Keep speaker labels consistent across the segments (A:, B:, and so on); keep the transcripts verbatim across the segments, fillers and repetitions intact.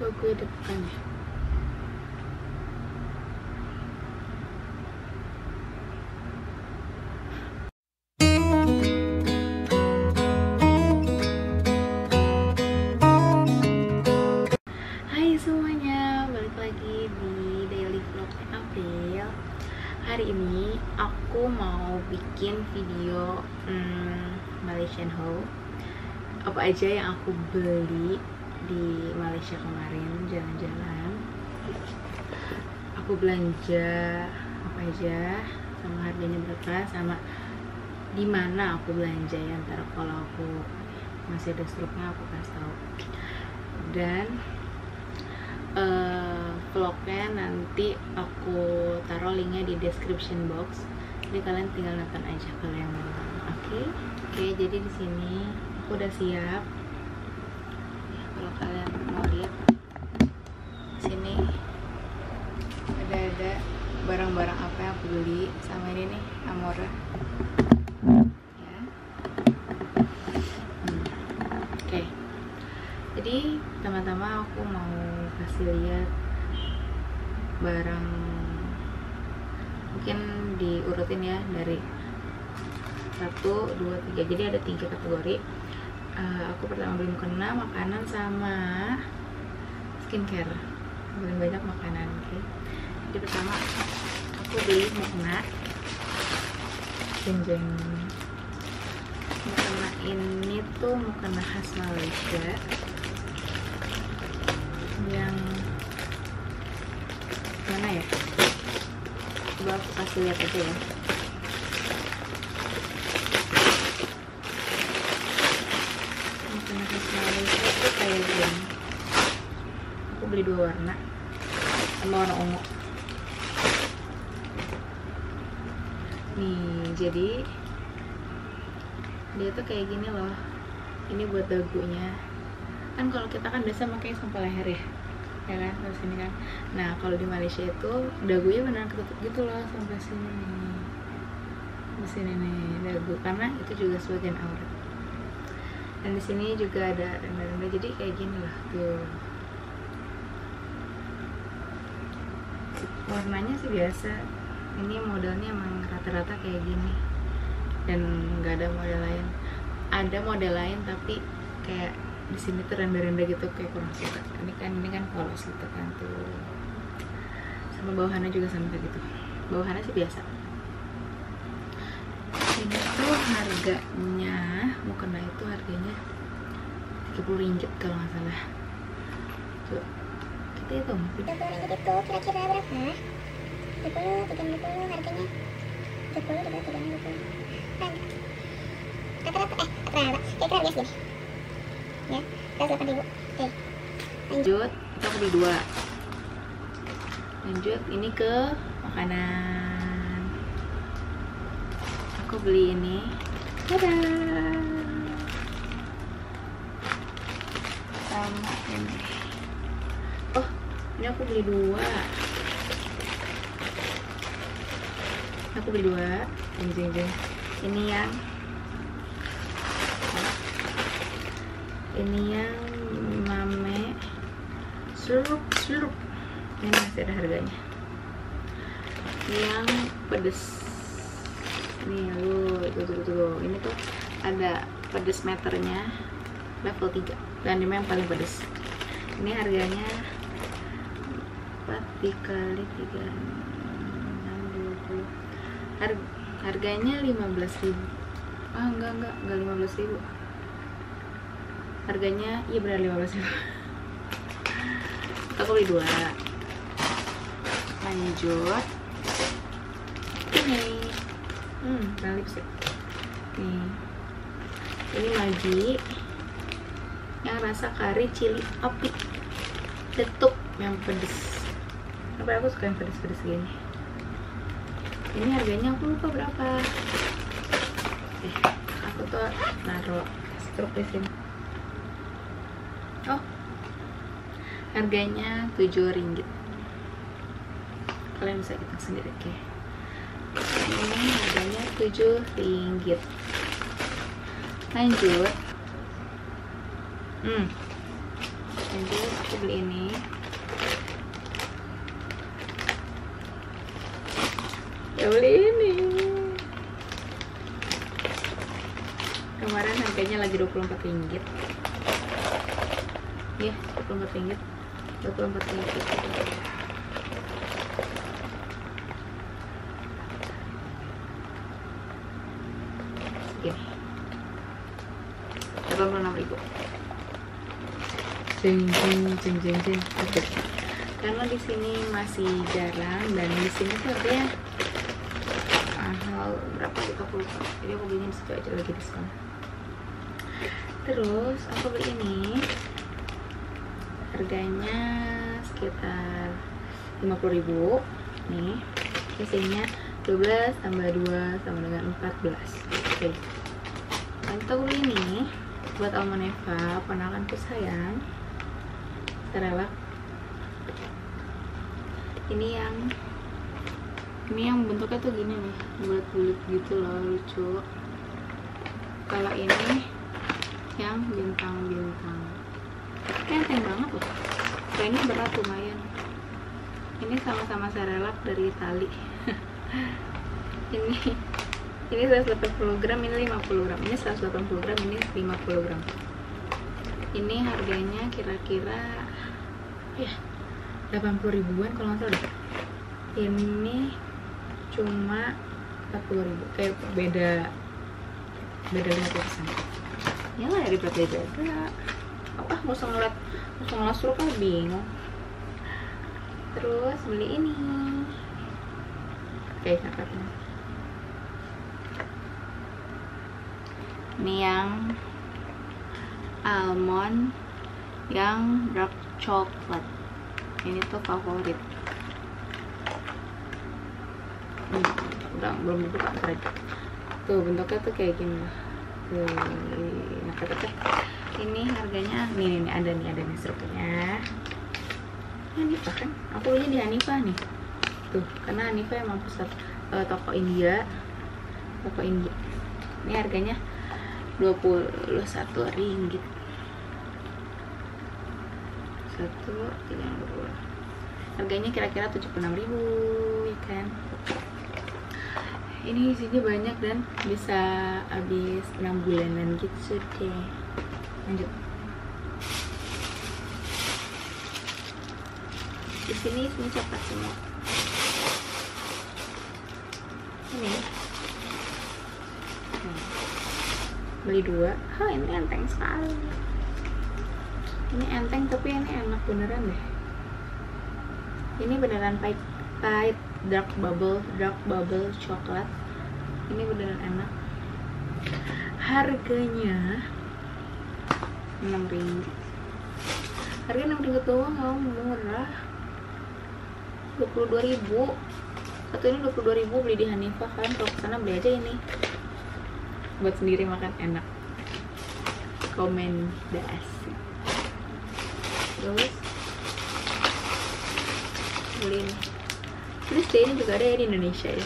A: Kok gue depan ya? Hai semuanya, balik lagi di daily vlog April. Hari ini aku mau bikin video hmm, Malaysian haul. Apa aja yang aku beli di Malaysia kemarin jalan-jalan. Aku belanja apa aja, sama harganya berapa, sama di mana aku belanja ya. Ntar kalau aku masih ada struknya aku kasih tahu. Dan uh, vlognya nanti aku taruh linknya di description box. Jadi kalian tinggal nonton aja kalau yang mau. Oke, okay? Oke. Okay, jadi di sini aku udah siap. Kalau kalian mau lihat, sini ada-ada barang-barang apa yang aku beli. Sama ini nih, Amora ya. hmm. Oke, okay. Jadi pertama-tama aku mau kasih lihat barang, mungkin diurutin ya dari satu, dua, tiga. Jadi ada tiga kategori. Uh, aku pertama beli mukena, makanan, sama skincare. Paling banyak makanan. Oke, okay. Jadi pertama aku beli mukena. Jeng jeng. Mukena ini tuh mukena khas Malaysia yang mana ya? Coba aku kasih lihat aja ya. Mukena khas Malaysia tuh kayak gini. Aku beli dua warna, sama warna ungu. Nih, jadi dia tuh kayak gini loh. Ini buat dagunya. Kan kalau kita kan biasa pakai sampai leher ya, ya kan, terus sini kan. Nah kalau di Malaysia itu dagunya beneran ketutup gitu loh sampai sini nih, di sini nih dagu, karena itu juga sebagian aurat. Dan di sini juga ada renda-renda, jadi kayak gini lah tuh. Warnanya sih biasa. Ini modelnya emang rata-rata kayak gini, dan nggak ada model lain. Ada model lain tapi kayak di sini tuh renda-renda gitu, kayak kurang suka. Ini kan ini kan polos gitu kan tuh. Sama bawahannya juga sama kayak gitu. Bawahannya sih biasa. Ini tuh harganya, mukena itu harganya tiga puluh ringgit kalau nggak salah. Tuh, kita hitung tiga puluh ringgit itu kira-kira berapa? tiga puluh, tiga puluh harganya. tiga puluh, tiga puluh, tiga puluh. Rata-rata eh rata-rata kira-kira biasa gini. Ya, seratus delapan ribu. Oke. Lanjut, kita beli dua. Lanjut, ini ke makanan. Aku beli ini. Tada. Sama ini. Oh, ini aku beli dua. Aku beli dua. Jeng-jeng. Ini yang ini yang mame slurup slurup. Ini masih ada harganya. Yang pedes. Nih lu, tuh, tuh, tuh. Ini tuh ada pedes meternya level tiga. Dan ini yang paling pedes. Ini harganya empat dikali tiga, enam, dua puluh. Har harganya lima belas ribu. Ah enggak enggak enggak lima belas ribu. Harganya iya benar lima belas ribu. Aku beli dua. Lanjut ini hmm nah lipstick nih, ini Maggi yang rasa kari cili api letup yang pedes. Apa aku suka yang pedes-pedes gini. Ini harganya aku lupa berapa. Eh, aku tuh naruh struk di sini. Oh, harganya tujuh ringgit. Kalian bisa hitung sendiri, oke? Okay? Ini harganya tujuh ringgit. Lanjut, hmm, Lanjut, aku beli ini. Ya beli ini. Kemarin harganya lagi dua puluh empat ringgit. Ya, dua puluh empat ringgit. dua puluh empat ringgit. Segini. delapan puluh enam ribu. Jeng jeng jeng jeng jeng. Oke. Karena di sini masih jarang dan di sini tuh harganya mahal berapa kita lupa. Jadi aku belinya di situ aja lagi diskon. Terus aku beli ini. Harganya sekitar lima puluh ribu. Nih, isinya dua belas tambah dua sama dengan empat belas. Oke. Lanjut aku beli ini buat Almond Eva, ponakanku sayang. Serelak. Ini yang ini yang bentuknya tuh gini nih, bulat-bulat gitu loh, lucu. Kalau ini yang bintang-bintang. Kayak enteng banget loh. Kayak ini berat lumayan. Ini sama-sama serelak dari Itali. ini ini seratus delapan puluh gram, ini lima puluh gram. Ini seratus delapan puluh gram, ini lima puluh gram. Ini harganya kira-kira ya delapan puluh ribuan kalau nggak salah. Ini cuma empat puluh ribu. Kayak beda beda lima puluh persen. Ya lah, dari berat beda. Apa nggak usah ngeliat nggak usah ngeliat suruh, kan bingung. Terus beli ini. Oke, cakepnya. Ini yang almond yang dark chocolate. Ini tuh favorit. Hmm, udah belum dibuka ntar aja. Tuh bentuknya tuh kayak gini lah. Tuh, nah teh. Ini harganya nih, nih ada nih ada nih strukturnya. Hanifah kan? Aku belinya di Hanifah nih. Tuh, karena Hanifah emang pusat uh, toko India. Toko India. Ini harganya dua puluh satu ringgit. Satu, tiga, dua. Harganya kira-kira tujuh puluh enam ribu, ya kan? Ini isinya banyak dan bisa habis enam bulanan gitu deh. Lanjut. Di sini isinya coklat semua. Ini. Hmm. Beli dua. Oh, ini enteng sekali. Ini enteng tapi ini enak beneran deh. Ini beneran pahit, pahit dark bubble, dark bubble coklat. Ini beneran enak. Harganya enam ringgit. Harga enam ringgit doang, oh, murah. dua puluh dua ribu. Satu ini dua puluh dua ribu, beli di Hanifah kan. Kalau kesana beli aja ini. Buat sendiri makan enak. Rekomendasi. Terus beli ini. Terus deh, ini juga ada ya di Indonesia ya.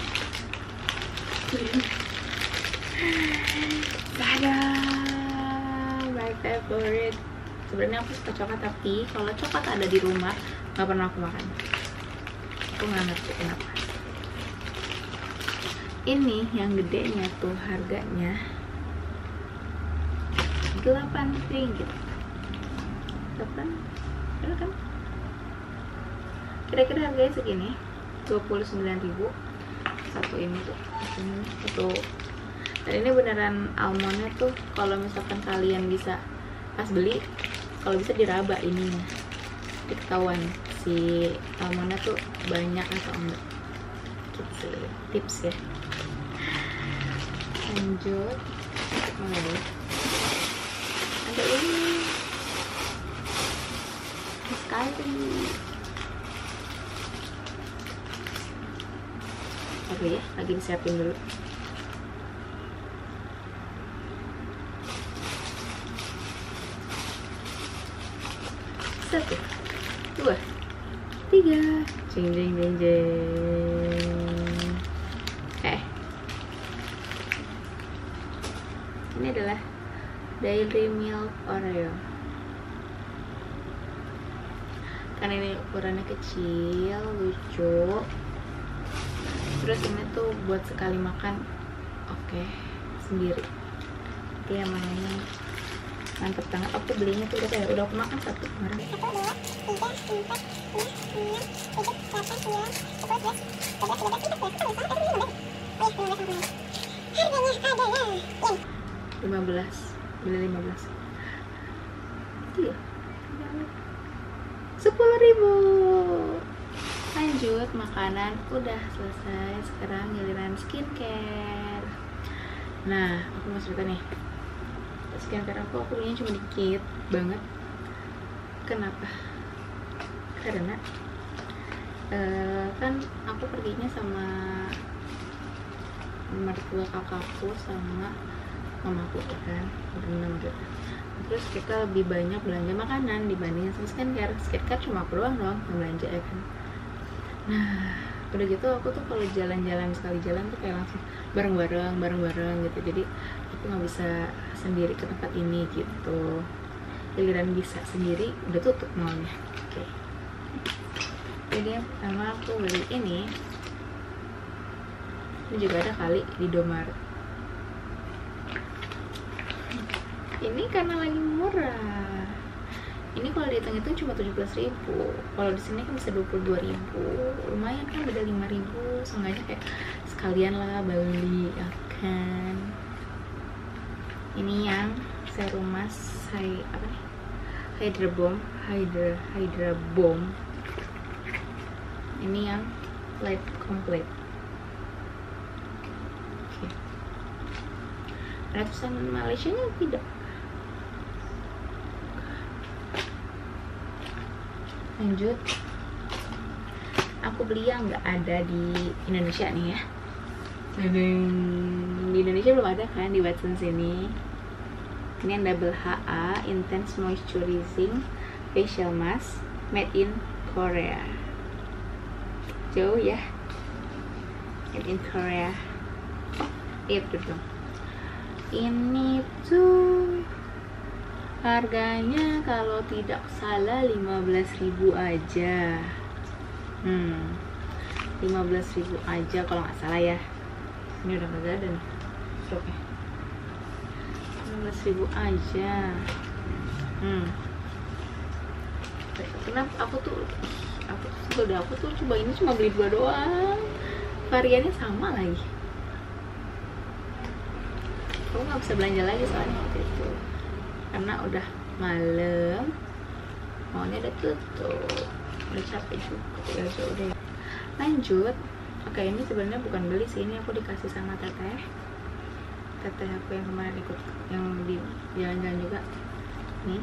A: Tada, my favorite. Sebenarnya aku suka coklat, tapi kalau coklat ada di rumah nggak pernah aku makan. Aku nggak ngerti kenapa. Ini yang gedenya tuh harganya delapan ringgit. Delapan, ada kan? Kira-kira harganya segini, dua puluh sembilan ribu. Satu ini tuh, ini satu. Dan ini beneran almondnya tuh, kalau misalkan kalian bisa pas beli, kalau bisa diraba ininya, ketahuan si almondnya tuh banyak atau enggak. Gitu, tips ya. Lanjut, mana dulu? Ada ini, sekali. Oke ya, lagi disiapin dulu. Satu, dua, tiga. Jeng jeng jeng jeng. Eh, ini adalah Dairy Milk Oreo. karena ini ukurannya kecil, lucu. Terus ini tuh buat sekali makan oke okay, sendiri. Dia emang ini mantep banget. Aku belinya tuh udah kayak udah aku makan satu kemarin. lima belas, beli lima belas. Iya. sepuluh ribu. Lanjut, makanan udah selesai. Sekarang giliran skincare. Nah, aku mau cerita nih. Skincare aku, aku punya cuma dikit banget. Kenapa? Karena uh, kan aku perginya sama mertua kakakku sama mamaku kan, berenam gitu. Terus kita lebih banyak belanja makanan dibanding sama skincare. Skincare cuma aku doang dong yang belanja ya kan. Nah, udah gitu aku tuh kalau jalan-jalan sekali jalan tuh kayak langsung bareng-bareng, bareng-bareng gitu. Jadi aku nggak bisa sendiri ke tempat ini gitu. Giliran bisa sendiri udah tutup malnya. Oke. Okay. Jadi yang pertama aku beli ini. Ini juga ada kali di Domaret. Ini karena lagi murah. Ini kalau dihitung itu cuma tujuh belas ribu. Kalau di sini kan bisa dua puluh dua ribu. Lumayan kan, beda lima ribu. Seenggaknya kayak sekalian lah beli ya kan. Ini yang serum mask Hy, apa nih? Hydra Bomb, Hydra Hydra Bomb. Ini yang light complete. Oke. Okay. Ada tulisan Malaysia-nya tidak? Lanjut, aku beli yang nggak ada di Indonesia nih ya. Di Indonesia belum ada kan, di Watsons ini. Ini yang double H A Intense Moisturizing Facial Mask made in Korea. Jauh ya, made in Korea. Iya betul dong. Ini tuh harganya kalau tidak salah lima belas ribu aja. Hmm, lima belas ribu aja kalau nggak salah ya. Ini udah nggak ada nih stoknya. lima belas ribu aja. Hmm. Kenapa aku tuh aku tuh udah aku tuh coba ini cuma beli dua doang. Variannya sama lagi. Aku nggak bisa belanja lagi soalnya waktu itu. Karena udah malam, mallnya udah tutup, udah capek juga ya udah. Lanjut, oke ini sebenarnya bukan beli sih, ini aku dikasih sama teteh, teteh aku yang kemarin ikut yang di jalan-jalan juga. Nih,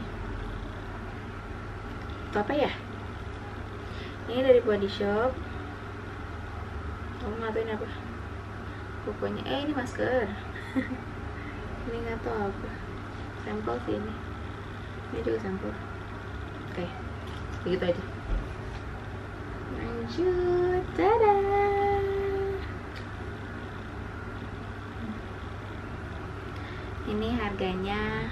A: itu apa ya? Ini dari Body Shop. Kamu nggak tahu ini apa? Pokoknya, eh ini masker. Ini nggak tahu apa. Sampel sih ini. Ini juga sampel. Oke, begitu aja. Lanjut, tada. Ini harganya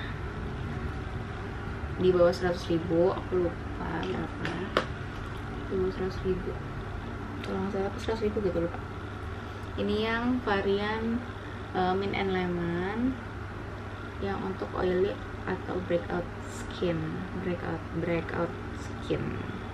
A: di bawah seratus ribu. Aku lupa berapa. Di bawah seratus ribu. Kalau nggak salah seratus ribu gitu lupa. Ini yang varian uh, mint and lemon, yang untuk oily atau breakout skin, breakout breakout skin.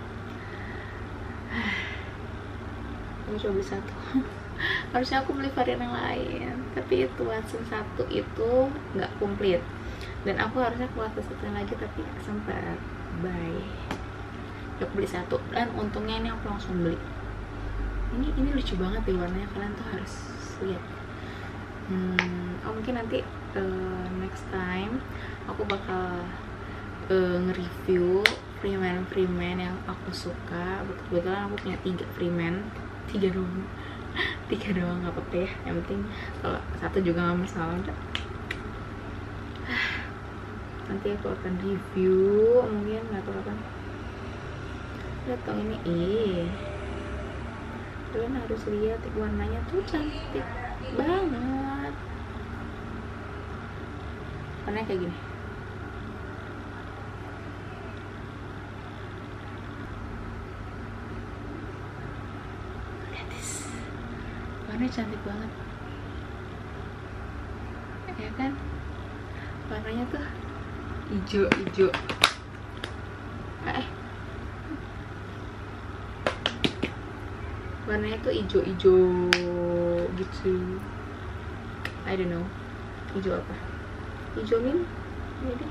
A: Aku coba beli satu. Harusnya aku beli varian yang lain, tapi itu Watsons satu itu nggak komplit, dan aku harusnya keluar ke satu lagi tapi sempat bye. Aku beli satu, dan untungnya ini aku langsung beli. Ini ini lucu banget ya warnanya, kalian tuh harus lihat. Hmm, oh mungkin nanti uh, next time aku bakal uh, nge-review Freeman Freeman yang aku suka. Kebetulan aku punya tiga Freeman, tiga doang, tiga doang nggak apa-apa ya. Yang penting kalau satu juga nggak masalah. Nanti aku akan review mungkin nggak tahu kapan. Lihat dong ini, ih, kalian harus lihat warnanya tuh cantik banget. Warnanya kayak gini. warnanya cantik banget ya kan, warnanya tuh hijau-hijau eh warnanya tuh hijau-hijau gitu, I don't know hijau apa, hijau mint ini.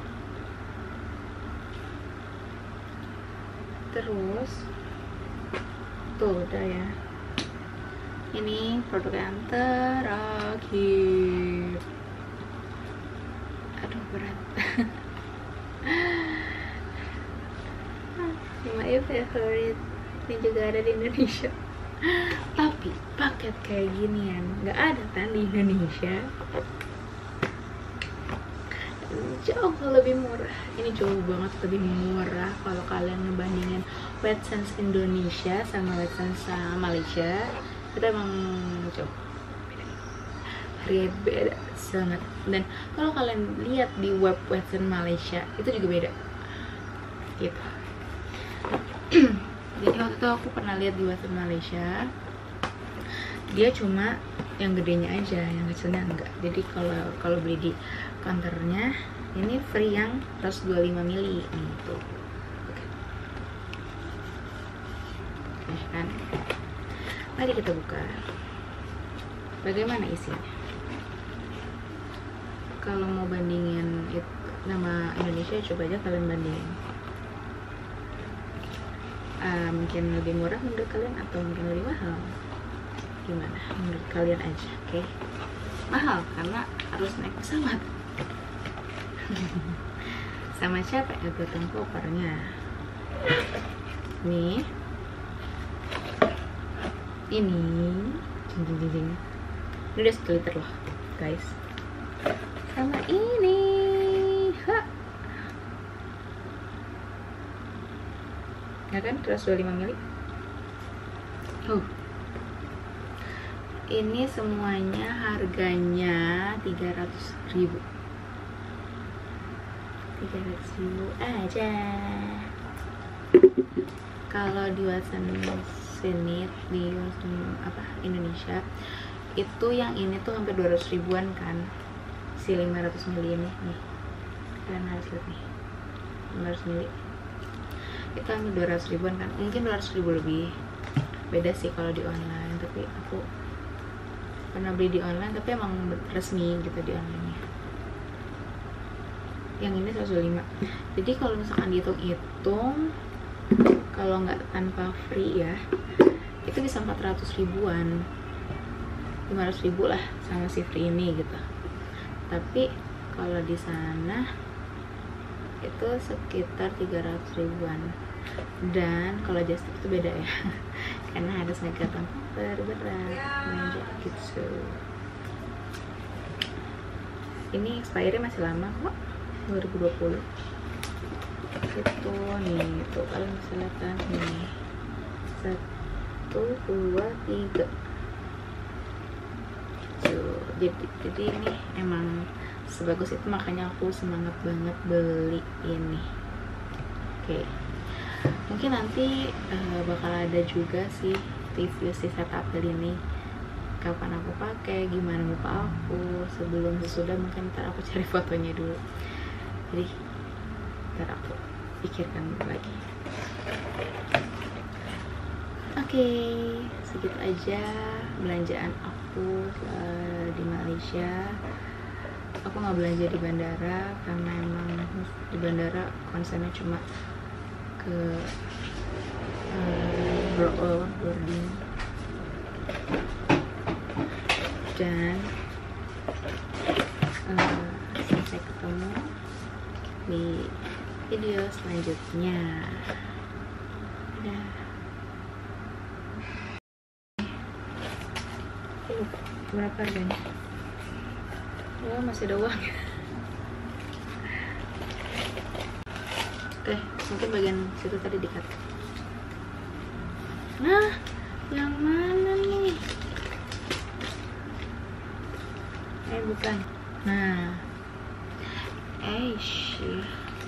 A: Terus tuh udah ya, ini produk yang terakhir. Aduh berat. My favorite, ini juga ada di Indonesia. Tapi paket kayak ginian nggak ada kan di Indonesia. Jauh lebih murah, ini jauh banget lebih murah kalau kalian ngebandingin Wetsense Indonesia sama Wetsense Malaysia. Itu emang jauh beda, beda sangat. Dan kalau kalian lihat di web Wetsense Malaysia itu juga beda gitu. Jadi waktu itu aku pernah lihat di Wetsense Malaysia, dia cuma yang gedenya aja, yang kecilnya enggak. Jadi kalau kalau beli di counternya ini free yang seratus dua puluh lima mili gitu. Oke. Nah kan, mari kita buka. Bagaimana isinya? Kalau mau bandingin itu, nama Indonesia, coba aja kalian bandingin. Uh, mungkin lebih murah menurut kalian atau mungkin lebih mahal? Gimana menurut kalian aja, oke? Okay? Mahal karena harus naik pesawat. Sama siapa ya gotong kopernya? Nih, ini, jing jing jing jing. Ini udah satu liter loh, guys. Sama ini, ha. Ya kan, seratus dua puluh lima mili. Oh. Ini semuanya harganya tiga ratus ribu. tiga ratus ribu aja. Kalau di Wetsense sini, di apa Indonesia itu yang ini tuh hampir dua ratus ribuan kan, si lima ratus mili ini nih, kalian harus lihat nih, lima ratus mili itu hampir dua ratus ribuan kan, mungkin dua ratus ribu lebih. Beda sih kalau di online, tapi aku pernah beli di online tapi emang resmi gitu di online-nya. Yang ini seratus dua puluh lima. Jadi kalau misalkan dihitung-hitung, kalau nggak tanpa free ya, itu bisa empat ratus ribuan, lima ratus ribu lah sama si free ini gitu. Tapi kalau di sana itu sekitar tiga ratus ribuan. Dan kalau just tip itu beda ya, karena harus megang koper berat, menjadi gitu. Ini expiry masih lama kok, dua ribu dua puluh. Itu nih, tuh kalian bisa lihat kan nih, satu dua tiga. Tuh, jadi jadi ini emang sebagus itu, makanya aku semangat banget beli ini. Oke, mungkin nanti uh, bakal ada juga sih review si setup ini, kapan aku pakai, gimana muka aku sebelum sesudah. Mungkin ntar aku cari fotonya dulu, jadi ntar aku pikirkan lagi. Oke, segitu aja belanjaan aku uh, di Malaysia. Aku nggak belanja di bandara karena emang di bandara konsennya cuma ke uh, boarding dan uh, sampai ketemu di video selanjutnya. Dadah. Uh, berapa harganya? Oh, masih ada uang. Oke, mungkin bagian situ tadi di-cut. Nah, yang mana nih? Eh, bukan. Nah, eh, sih.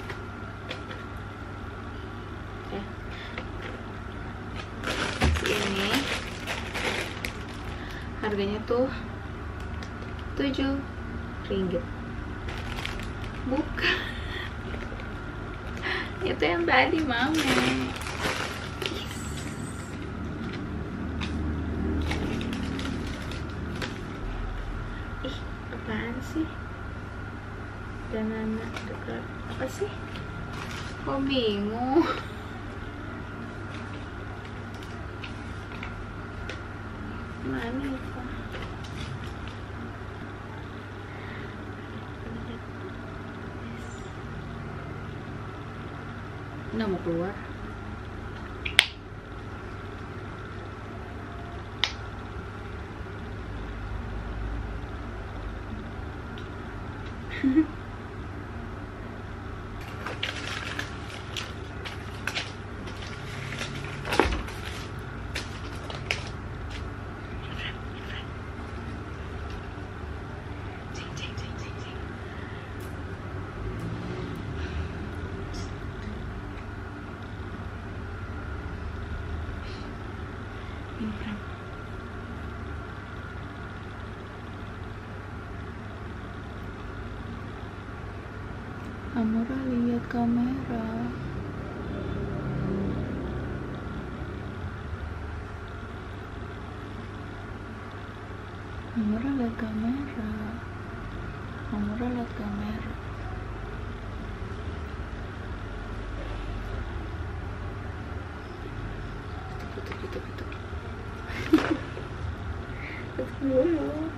A: Oke. Si ini harganya tuh tujuh ringgit. Bukan. Itu yang tadi mame. Ih, apaan sih? Danana dekat apa sih? Kok bingung? Mana itu? Nggak mau keluar. Ini kan. Amora lihat kamera. Amora lihat kamera. Amora lihat kamera. Tutup, tutup, tutup. Tutup dulu.